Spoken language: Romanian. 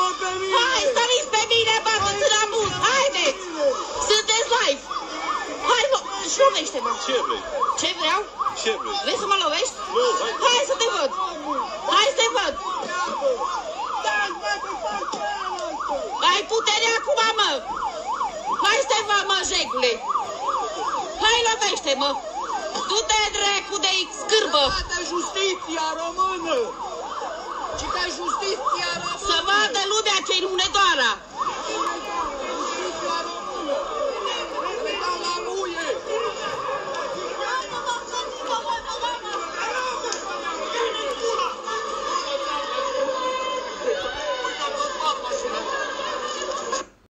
pe mine! Hai, stăriți pe mine, bă, că sunt abuz! Haideți! Sunteți live! Hai, mă! Și lovește-mă! Ce vrei? Ce vreau? Ce vrei? Vrei să mă lovești? Nu, hai! Hai să te văd! Hai să te văd! Ai putere acum, mă! Hai să te văd, mă, jegule! Hai, lovește-mă! Du-te, dracu, de scârbă! Justiția română! Și că justiția română! Să